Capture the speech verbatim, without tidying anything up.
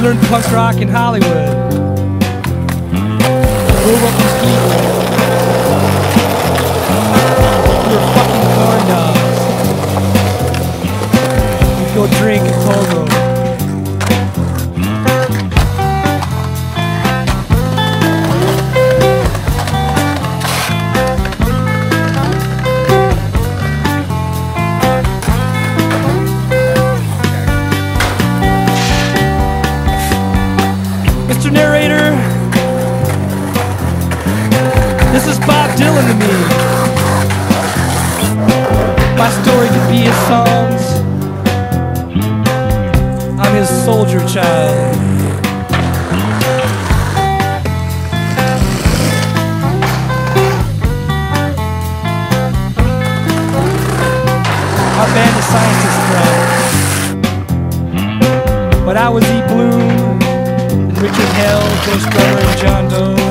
learned punk rock in Hollywood. Move up these people. We were fucking corn dogs. We'd go drink at Toll Road. Mister Narrator, this is Bob Dylan to me. My story could be his songs. I'm his soldier child. Our band is Scientist Friends, but I was E. Bloom, Richard Hell, Joe Strummer, and John Doe.